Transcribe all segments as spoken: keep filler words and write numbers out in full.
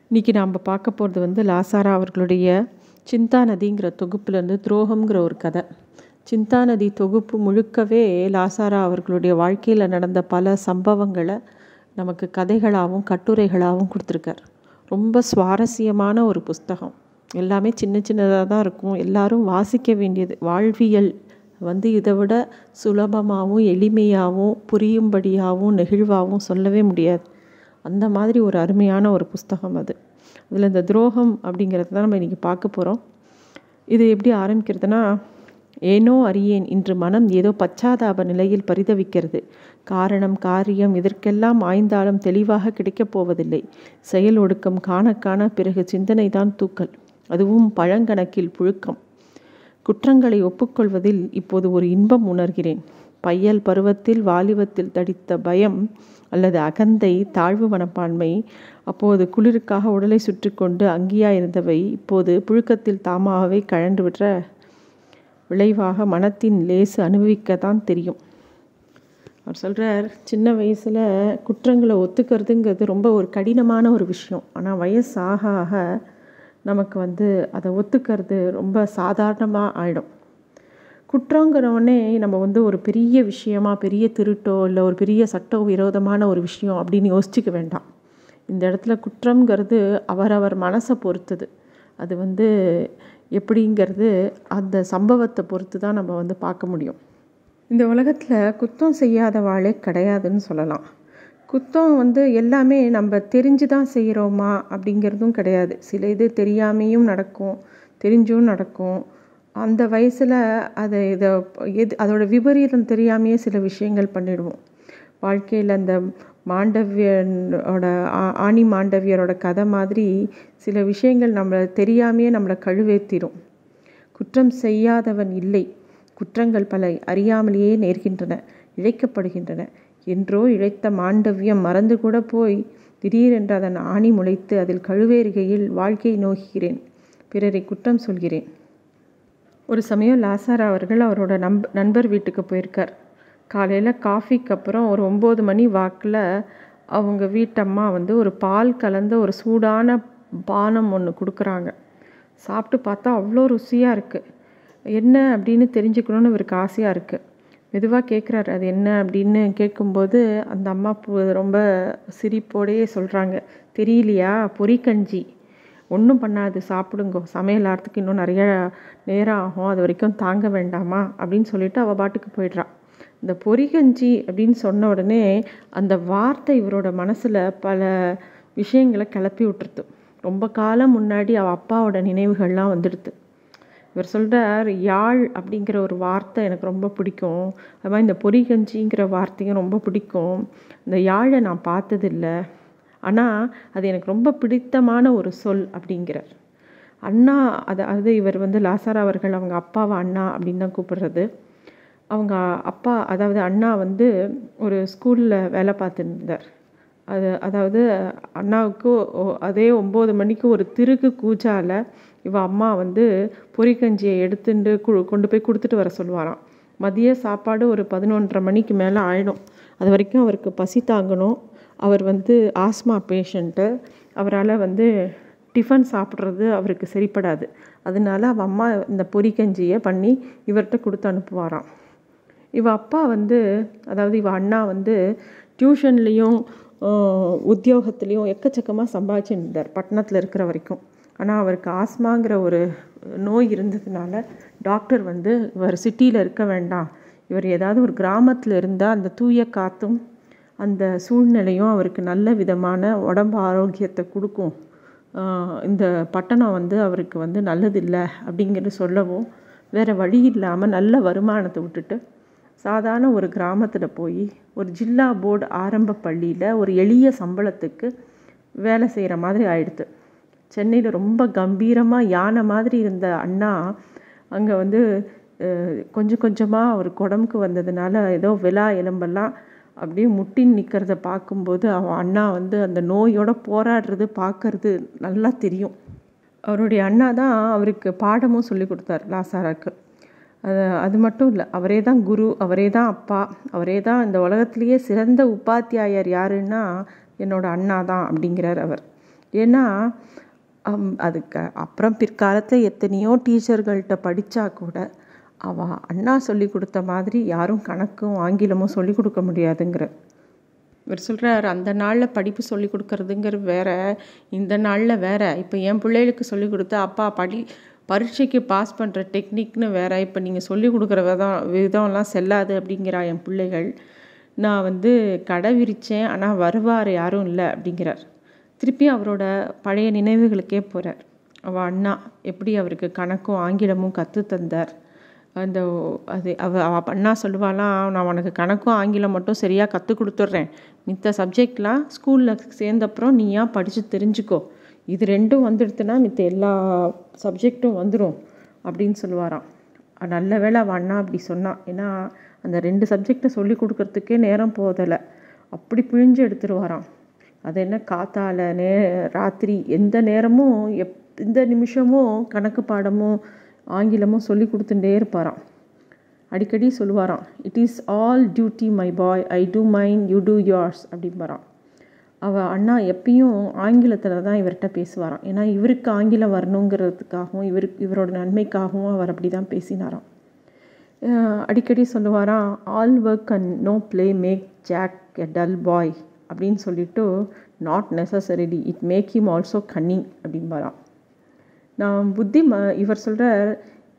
இன்றைக்கி நாம் பார்க்க போகிறது வந்து லாசாரா அவர்களுடைய சிந்தா நதிங்கிற தொகுப்புலேருந்து துரோகம்ங்கிற ஒரு கதை. சிந்தா நதி தொகுப்பு முழுக்கவே லாசாரா அவர்களுடைய வாழ்க்கையில் நடந்த பல சம்பவங்களை நமக்கு கதைகளாகவும் கட்டுரைகளாகவும் கொடுத்துருக்கார். ரொம்ப சுவாரஸ்யமான ஒரு புஸ்தகம். எல்லாமே சின்ன சின்னதாக தான் இருக்கும். எல்லாரும் வாசிக்க வேண்டியது. வாழ்வியல் வந்து இதை விட சுலபமாகவும் எளிமையாகவும் புரியும்படியாகவும் நெகிழ்வாகவும் சொல்லவே முடியாது. அந்த மாதிரி ஒரு அருமையான ஒரு புஸ்தகம் அது. அதில் இந்த துரோகம் அப்படிங்கிறது தான் நம்ம இன்றைக்கி பார்க்க போகிறோம். இது எப்படி ஆரம்பிக்கிறதுனா, ஏனோ அறியேன் இன்று மனம் ஏதோ பச்சாதாப நிலையில் பரிதவிக்கிறது. காரணம் காரியம் இதற்கெல்லாம் ஆய்ந்தாலும் தெளிவாக கிடைக்கப் போவதில்லை. செயல் ஒடுக்கம் காண காண பிறகு சிந்தனை தான் தூக்கல், அதுவும் பழங்கணக்கில் புழுக்கம். குற்றங்களை ஒப்புக்கொள்வதில் இப்போது ஒரு இன்பம் உணர்கிறேன். பையல் பருவத்தில் வாலிபத்தில் தடித்த பயம் அல்லது அகந்தை, தாழ்வு மனப்பான்மை அப்போது குளிருக்காக உடலை சுற்றி கொண்டு அங்கேயாயிருந்தவை இப்போது புழுக்கத்தில் தாமாகவே கழண்டு விடுற விளைவாக மனத்தின் லேசு அனுபவிக்கத்தான் தெரியும். அவர் சொல்கிறார், சின்ன வயசில் குற்றங்களை ஒத்துக்கிறதுங்கிறது ரொம்ப ஒரு கடினமான ஒரு விஷயம். ஆனால் வயசு ஆக ஆக நமக்கு வந்து அதை ஒத்துக்கிறது ரொம்ப சாதாரணமாக ஆகிடும். குற்றங்கிறவனே நம்ம வந்து ஒரு பெரிய விஷயமா, பெரிய திருட்டோ இல்லை ஒரு பெரிய சட்ட விரோதமான ஒரு விஷயம் அப்படின்னு யோசிச்சுக்க வேண்டாம். இந்த இடத்துல குற்றங்கிறது அவரவர் மனசை பொறுத்தது. அது வந்து எப்படிங்கிறது அந்த சம்பவத்தை பொறுத்து தான் நம்ம வந்து பார்க்க முடியும். இந்த உலகத்தில் குற்றம் செய்யாத வாழே கிடையாதுன்னு சொல்லலாம். குற்றம் வந்து எல்லாமே நம்ம தெரிஞ்சு தான் செய்கிறோமா அப்படிங்கிறதும் கிடையாது. சில இது தெரியாமையும் நடக்கும், தெரிஞ்சும் நடக்கும். அந்த வயசில் அதை இதை எது அதோட விபரீதம் தெரியாமையே சில விஷயங்கள் பண்ணிடுவோம். வாழ்க்கையில் அந்த மாண்டவியனோட ஆணி மாண்டவியரோட கதை மாதிரி சில விஷயங்கள் நம்மளை தெரியாமையே நம்மளை கழுவேற்றிடும். குற்றம் செய்யாதவன் இல்லை. குற்றங்கள் பல அறியாமலேயே நேர்கின்றன, இழைக்கப்படுகின்றன. என்றோ இழைத்த மாண்டவியம் மறந்து கூட போய் திடீரென்று அதன் ஆணி முளைத்து அதில் கழுவேறுகையில் வாழ்க்கையை நோக்குகிறேன், பிறரை குற்றம் சொல்கிறேன். ஒரு சமயம் லாசாரா அவர்கள் அவரோட நம்ப நண்பர் வீட்டுக்கு போயிருக்கார். காலையில் காஃபிக்கு அப்புறம் ஒரு ஒம்பது மணி வாக்கில் அவங்க வீட்டம்மா வந்து ஒரு பால் கலந்த ஒரு சூடான பானம் ஒன்று கொடுக்குறாங்க. சாப்பிட்டு பார்த்தா அவ்வளோ ருசியாக இருக்குது. என்ன அப்படின்னு தெரிஞ்சுக்கணுன்னு இவருக்கு ஆசையாக இருக்குது. மெதுவாக கேட்குறாரு, அது என்ன அப்படின்னு கேட்கும்போது அந்த அம்மா ரொம்ப சிரிப்போடையே சொல்கிறாங்க, தெரியலையா, பொரிக்கஞ்சி, ஒன்றும் பண்ணாது, சாப்பிடுங்கோ, சமையல் ஆகிறதுக்கு இன்னும் நிறைய நேரம் ஆகும், அது வரைக்கும் தாங்க வேண்டாமா அப்படின்னு சொல்லிட்டு அவள் பாட்டுக்கு போயிடுறான். இந்த பொரிகஞ்சி அப்படின்னு சொன்ன உடனே அந்த வார்த்தை இவரோட மனசில் பல விஷயங்களை கிளப்பி விட்டுருது. ரொம்ப காலம் முன்னாடி அவள் அப்பாவோட நினைவுகள்லாம் வந்துடுது. இவர் சொல்கிறார், யாழ் அப்படிங்கிற ஒரு வார்த்தை எனக்கு ரொம்ப பிடிக்கும், அது மாதிரி இந்த பொரிகஞ்சிங்கிற வார்த்தையும் ரொம்ப பிடிக்கும். இந்த யாழை நான் பார்த்ததில்லை, ஆனால் அது எனக்கு ரொம்ப பிடித்தமான ஒரு சொல் அப்படிங்கிறார். அண்ணா அதை அது இவர் வந்து லாசாரா அவர்கள் அவங்க அப்பாவை அண்ணா அப்படின்னு தான் கூப்பிடுறது. அவங்க அப்பா அதாவது அண்ணா வந்து ஒரு ஸ்கூலில் வேலை பார்த்துருந்தார். அது அதாவது அண்ணாவுக்கு அதே ஒம்பது மணிக்கு ஒரு திருகு கூச்சால் இவ அம்மா வந்து பொரிக்கஞ்சியை எடுத்துட்டு கு கொண்டு போய் கொடுத்துட்டு வர சொல்லுவாராம். மதிய சாப்பாடு ஒரு பதினொன்றரை மணிக்கு மேலே ஆயிடும். அது வரைக்கும் அவருக்கு பசி தாங்கணும். அவர் வந்து ஆஸ்மா பேஷண்ட்டு. அவரால் வந்து டிஃபன் சாப்பிட்றது அவருக்கு சரிப்படாது. அதனால அவள் அம்மா இந்த பொரிக்கஞ்சியை பண்ணி இவர்கிட்ட கொடுத்து அனுப்புவாராம். இவ அப்பா வந்து அதாவது இவ அண்ணா வந்து டியூஷன்லேயும் உத்தியோகத்துலேயும் எக்கச்சக்கமாக சம்பாதிச்சுட்டு இருந்தார் பட்டணத்தில் இருக்கிற வரைக்கும். ஆனால் அவருக்கு ஆஸ்மாங்கிற ஒரு நோய் இருந்ததுனால டாக்டர் வந்து இவர் சிட்டியில் இருக்க வேண்டாம், இவர் ஏதாவது ஒரு கிராமத்தில் இருந்தால் அந்த தூய காற்றும் அந்த சூழ்நிலையும் அவருக்கு நல்ல விதமான உடம்பு ஆரோக்கியத்தை கொடுக்கும், இந்த பட்டணம் வந்து அவருக்கு வந்து நல்லதில்லை அப்படிங்கிறது சொல்லவும் வேறு வழி இல்லாமல் நல்ல வருமானத்தை விட்டுட்டு சாதாரண ஒரு கிராமத்தில் போய் ஒரு ஜில்லா போர்டு ஆரம்ப பள்ளியில் ஒரு எளிய சம்பளத்துக்கு வேலை செய்கிற மாதிரி ஆயிடுது. சென்னையில் ரொம்ப கம்பீரமாக யானை மாதிரி இருந்த அண்ணா அங்கே வந்து கொஞ்சம் கொஞ்சமாக அவர் உடம்புக்கு வந்ததுனால ஏதோ விலா எலும்பெல்லாம் அப்படியே முட்டின்னு நிற்கிறத பார்க்கும்போது அவன் அண்ணா வந்து அந்த நோயோடு போராடுறது பார்க்கறது நல்லா தெரியும். அவருடைய அண்ணா தான் அவருக்கு பாடமும் சொல்லி கொடுத்தார் லாசாராக்கு. அது அது மட்டும் இல்லை, அவரே தான் குரு, அவரே தான் அப்பா, அவரே தான் இந்த உலகத்திலேயே சிறந்த உபாத்தியாயர் யாருன்னா என்னோட அண்ணா தான் அப்படிங்கிறார் அவர். ஏன்னா அதுக்கு அப்புறம் பிற்காலத்தில் எத்தனையோ டீச்சர்கள்ட்ட படித்தா கூட அவள் அண்ணா சொல்லி கொடுத்த மாதிரி யாரும் கணக்கும் ஆங்கிலமும் சொல்லி கொடுக்க முடியாதுங்கிற இவர் சொல்கிறார். அந்த நாளில் படிப்பு சொல்லி கொடுக்கறதுங்கிறது வேற, இந்த நாளில் வேற. இப்போ என் பிள்ளைகளுக்கு சொல்லி கொடுத்தா அப்பா படி பரீட்சைக்கு பாஸ் பண்ணுற டெக்னிக்னு வேற, இப்போ நீங்கள் சொல்லி கொடுக்குற விதம் விதம்லாம் செல்லாது அப்படிங்கிறா என் பிள்ளைகள். நான் வந்து கடை விரித்தேன், ஆனால் வருவார் யாரும் இல்லை அப்படிங்கிறார். திருப்பி அவரோட பழைய நினைவுகளுக்கே போகிறார். அவள் அண்ணா எப்படி அவருக்கு கணக்கும் ஆங்கிலமும் கற்று தந்தார். அந்த அது அவ அவள் அண்ணா சொல்லுவாலாம், நான் உனக்கு கணக்கும் ஆங்கிலம் மட்டும் சரியாக கற்றுக் கொடுத்துட்றேன், மித்த சப்ஜெக்ட்லாம் ஸ்கூலில் சேர்ந்தப்புறம் நீயா படித்து தெரிஞ்சுக்கோ, இது ரெண்டும் வந்துடுத்துனா மித்த எல்லா சப்ஜெக்டும் வந்துடும் அப்படின்னு சொல்லுவாராம். நல்ல வேளை அவள் அண்ணா அப்படி சொன்னான். ஏன்னா அந்த ரெண்டு சப்ஜெக்டை சொல்லி கொடுக்கறதுக்கே நேரம் போதலை, அப்படி பிழிஞ்சு எடுத்துருவாராம். அது என்ன காத்தால நே ராத்திரி எந்த நேரமும் எப் எந்த நிமிஷமும் கணக்கு பாடமும் ஆங்கிலமும் சொல்லி கொடுத்துட்டே இருப்பாராம். அடிக்கடி சொல்லுவாராம், it is all duty my boy, I do mine, you do yours அப்படிம்பாராம். அவள் அண்ணா எப்பயும் ஆங்கிலத்தில் தான் இவர்கிட்ட பேசுவாராம். ஏன்னா இவருக்கு ஆங்கிலம் வரணுங்கிறதுக்காகவும் இவருக்கு இவரோட நன்மைக்காகவும் அவர் அப்படி தான் பேசினாராம். அடிக்கடி சொல்லுவாராம், all work and no play make Jack a dull boy அப்படின்னு சொல்லிட்டு, not necessarily it make him also cunning அப்படிம்பாராம். நான் புத்தி ம இவர் சொல்கிறார்,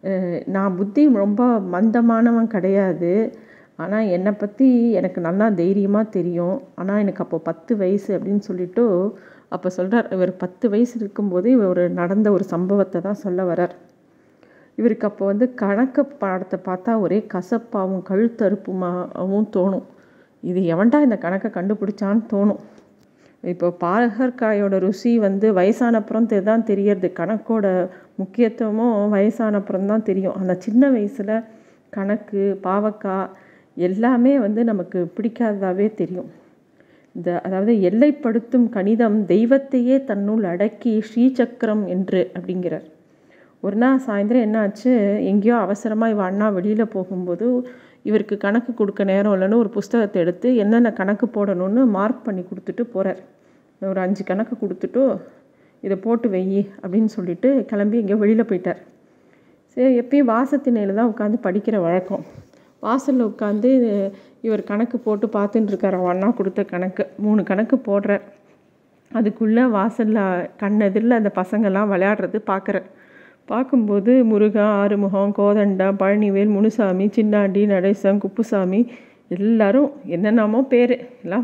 நான் புத்தி ரொம்ப மந்தமானவன் கிடையாது, ஆனால் என்னை பற்றி எனக்கு நல்லா தைரியமாக தெரியும், ஆனால் எனக்கு அப்போது பத்து வயசு அப்படின்னு சொல்லிவிட்டு அப்போ சொல்கிறார். இவர் பத்து வயசு இருக்கும்போது இவர் நடந்த ஒரு சம்பவத்தை தான் சொல்ல வரார். இவருக்கு அப்போ வந்து கணக்கு பாடத்தை பார்த்தா ஒரே கசப்பாகவும் கழுத்தறுப்புமாகவும் தோணும். இது எவன்டா இந்த கணக்கை கண்டுபிடிச்சான்னு தோணும். இப்போ பாகற்காயோட ருசி வந்து வயசானப்புறம் தான் தெரியறது, கணக்கோட முக்கியத்துவமும் வயசானப்புறம் தான் தெரியும். அந்த சின்ன வயசில் கணக்கு பாவக்காய் எல்லாமே வந்து நமக்கு பிடிக்காததாகவே தெரியும். இந்த அதாவது எல்லைப்படுத்தும் கணிதம் தெய்வத்தையே தன்னுள் அடக்கி ஸ்ரீசக்கரம் என்று அப்படிங்கிறார். ஒரு நாள் சாயந்தரம் என்ன ஆச்சு, எங்கேயோ அவசரமாக இவ அண்ணா வெளியில் போகும்போது இவருக்கு கணக்கு கொடுக்க நேரம் இல்லைன்னு ஒரு புஸ்தகத்தை எடுத்து என்னென்ன கணக்கு போடணும்னு மார்க் பண்ணி கொடுத்துட்டு போகிறார். ஒரு அஞ்சு கணக்கு கொடுத்துட்டு இதை போட்டு வெயி அப்படின்னு சொல்லிட்டு கிளம்பி எங்கேயோ வெளியில் போயிட்டார். சரி, எப்பயும் வாசத்தினையில் தான் உட்காந்து படிக்கிற வழக்கம். வாசலில் உட்காந்து இவர் கணக்கு போட்டு பார்த்துட்டு இருக்கார். அவன் அண்ணா கொடுத்த கணக்கு மூணு கணக்கு போடுறார். அதுக்குள்ளே வாசலில் கண்ணெதிரில் அந்த பசங்கள்லாம் விளையாடுறது பார்க்குறார். பார்க்கும்போது முருகன், ஆறுமுகம், கோதண்டம், பழனிவேல், முனுசாமி, சின்னாண்டி, நடேசன், குப்புசாமி எல்லாரும் என்னென்னமோ பேர் எல்லாம்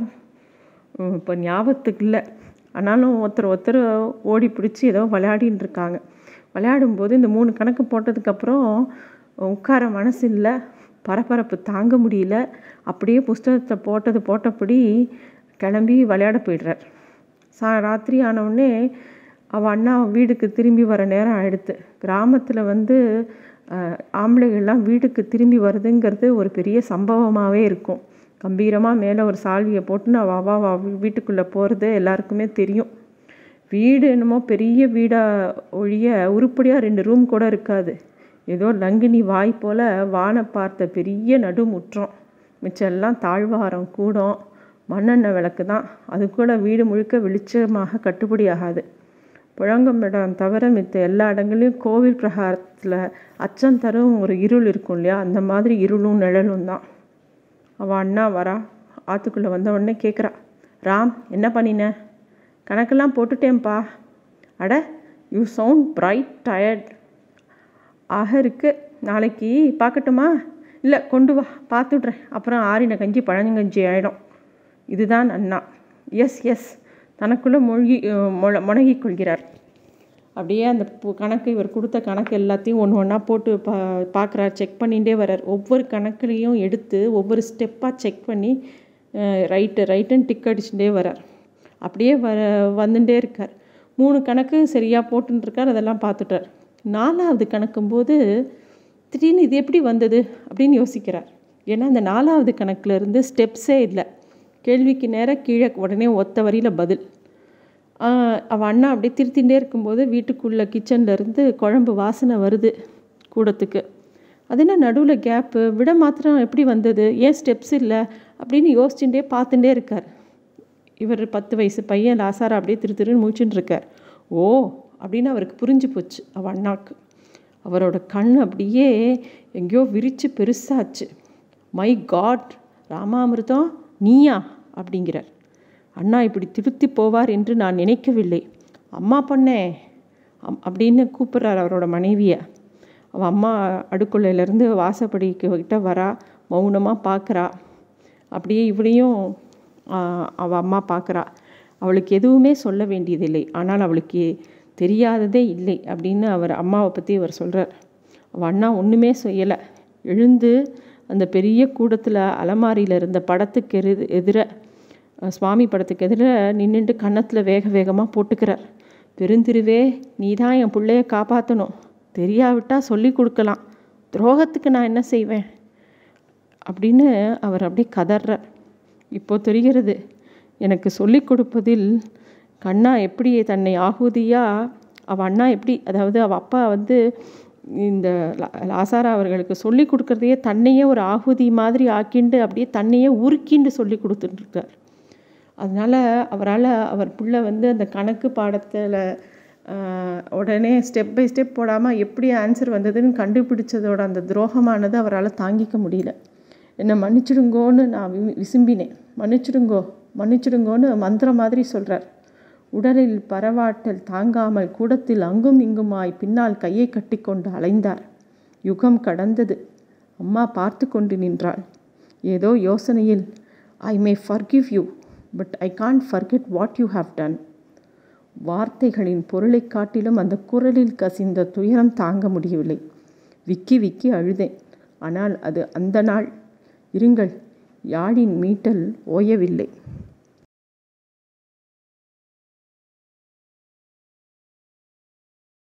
இப்போ ஞாபகத்துக்கு இல்லை. ஆனாலும் ஒருத்தர் ஒருத்தர் ஓடி பிடிச்சி ஏதோ விளையாடின்னு இருக்காங்க. விளையாடும்போது இந்த மூணு கணக்கு போட்டதுக்கப்புறம் உட்கார மனசு இல்லை, பரபரப்பு தாங்க முடியல. அப்படியே புஸ்தகத்தை போட்டது போட்டபடி கிளம்பி விளையாட போயிடுறார். சா ராத்திரி ஆனவுடனே அவள் அண்ணா வீட்டுக்கு திரும்பி வர நேரம் ஆயிடுத்து. கிராமத்தில் வந்து ஆம்பளைகள்லாம் வீட்டுக்கு திரும்பி வருதுங்கிறது ஒரு பெரிய சம்பவமாகவே இருக்கும். கம்பீரமாக மேலே ஒரு சால்வியை போட்டுன்னு அவள் அவா வீட்டுக்குள்ளே போகிறது எல்லாருக்குமே தெரியும். வீடு என்னமோ பெரிய வீடாக ஒழிய உருப்படியாக ரெண்டு ரூம் கூட இருக்காது. ஏதோ லங்கினி வாய் போல் வானை பார்த்த பெரிய நடுமுற்றம், மிச்செல்லாம் தாழ்வாரம், கூடம், மண்ணெண்ணெய் விளக்கு தான். அது கூட வீடு முழுக்க வெளிச்சமாக கட்டுப்படி ஆகாது. புழங்கமிடம் தவிர மித்த எல்லா இடங்களையும் கோவில் பிரகாரத்தில் அச்சம் தரும் ஒரு இருள் இருக்கும் இல்லையா, அந்த மாதிரி இருளும் நிழலும் தான். அவள் அண்ணா வரா, ஆற்றுக்குள்ளே வந்த உடனே கேட்குறா, ராம் என்ன பண்ணின? கணக்கெல்லாம் போட்டுட்டேன்ப்பா. அட யூ சவுண்ட் பிரைட் டயர்ட் ஆக இருக்கு, நாளைக்கு பார்க்கட்டுமா? இல்லை கொண்டு வா, பார்த்துட்றேன், அப்புறம் ஆறின கஞ்சி பழங்கஞ்சி ஆகிடும். இதுதான் அண்ணா. எஸ் எஸ் தனக்குள்ளே மூழ்கி மொழ முனகி கொள்கிறார். அப்படியே அந்த கணக்கு இவர் கொடுத்த கணக்கு எல்லாத்தையும் ஒன்று ஒன்றா போட்டு பா பார்க்குறார், செக் பண்ணிகிட்டே வர்றார். ஒவ்வொரு கணக்குலையும் எடுத்து ஒவ்வொரு ஸ்டெப்பாக செக் பண்ணி ரைட்டு ரைட்டுன்னு டிக் அடிச்சுட்டே வர்றார். அப்படியே வர வந்துட்டே இருக்கார். மூணு கணக்கு சரியாக போட்டுருக்கார், அதெல்லாம் பார்த்துட்டார். நாலாவது கணக்கும்போது திடீர்னு இது எப்படி வந்தது அப்படின்னு யோசிக்கிறார். ஏன்னா அந்த நாலாவது கணக்கில் இருந்து ஸ்டெப்ஸே இல்லை. கேள்விக்கு நேராக கீழே உடனே ஒத்த வரியில் பதில். அவள் அண்ணா அப்படியே திருத்திகிட்டே இருக்கும்போது வீட்டுக்குள்ளே கிச்சன்லேருந்து குழம்பு வாசனை வருது கூடத்துக்கு. அது என்ன நடுவில் கேப்பு, விட மாத்திரம் எப்படி வந்தது, ஏன் ஸ்டெப்ஸ் இல்லை அப்படின்னு யோசிச்சுட்டே பார்த்துட்டே இருக்கார். இவர் பத்து வயசு பையன் லாசாரா அப்படியே திரு திருன்னு மூச்சுன்னு இருக்கார். ஓ அப்படின்னு அவருக்கு புரிஞ்சு போச்சு அவள் அண்ணாவுக்கு. அவரோட கண் அப்படியே எங்கேயோ விரித்து பெருசாச்சு. மை காட், ராமாமிர்தம் நீயா அப்படிங்கிறார். அண்ணா இப்படி திருத்தி போவார் என்று நான் நினைக்கவில்லை. அம்மா பொண்ணே அம் அப்படின்னு கூப்பிட்றார் அவரோட மனைவியை. அவள் அம்மா அடுக்குள்ளையிலேருந்து வாசப்படிக்கு கிட்ட வரா, மௌனமாக பார்க்குறா. அப்படியே இவளையும் அவள் அம்மா பார்க்குறா. அவளுக்கு எதுவுமே சொல்ல வேண்டியதில்லை, ஆனால் அவளுக்கு தெரியாததே இல்லை அப்படின்னு அவர் அம்மாவை பற்றி அவர் சொல்கிறார். அவள் அண்ணா ஒன்றுமே செய்யலை. எழுந்து அந்த பெரிய கூடத்தில் அலமாரியில் இருந்த படத்துக்கு எரு எதிர சுவாமி படத்துக்கு எதிர நின்றுட்டு கன்னத்தில் வேக வேகமாக போட்டுக்கிறார். பெருந்திருவே, நீ தான் என் பிள்ளைய காப்பாற்றணும், தெரியாவிட்டால் சொல்லி கொடுக்கலாம், துரோகத்துக்கு நான் என்ன செய்வேன் அப்படின்னு அவர் அப்படியே கதறார். இப்போ தெரிகிறது எனக்கு சொல்லி கொடுப்பதில் கண்ணா எப்படி தன்னை ஆகுதியாக அவள் அண்ணா எப்படி, அதாவது அவள் அப்பா வந்து இந்த லாசாரா அவர்களுக்கு சொல்லி கொடுக்குறதையே தன்னையே ஒரு ஆகுதி மாதிரி ஆக்கிண்டு அப்படியே தன்னையே உருக்கிண்டு சொல்லி கொடுத்துட்டுருக்கார். அதனால் அவரால் அவர் பிள்ளை வந்து அந்த கணக்கு பாடத்தில் உடனே ஸ்டெப் பை ஸ்டெப் போடாமல் எப்படி ஆன்சர் வந்ததுன்னு கண்டுபிடிச்சதோட அந்த துரோகமானது அவரால் தாங்கிக்க முடியல. என்னை மன்னிச்சிடுங்கோன்னு நான் வி விசும்பினேன் மன்னிச்சிடுங்கோ மன்னிச்சிடுங்கோன்னு மந்திரம் மாதிரி சொல்கிறார். உடலில் பரவாட்டல் தாங்காமல் கூடத்தில் அங்கும் இங்குமாய் பின்னால் கையை கட்டி கொண்டு அலைந்தார். யுகம் கடந்தது. அம்மா பார்த்து கொண்டு நின்றாள். ஏதோ யோசனையில், I may forgive you but I can't forget what you have done. வார்த்தைகளின் பொருளை காட்டிலும் அந்த குரலில் கசிந்த துயரம் தாங்க முடியவில்லை. விக்கி விக்கி அழுதேன். ஆனால் அது அந்த நாள். இருங்கள், யாழின் மீட்டல் ஓயவில்லை.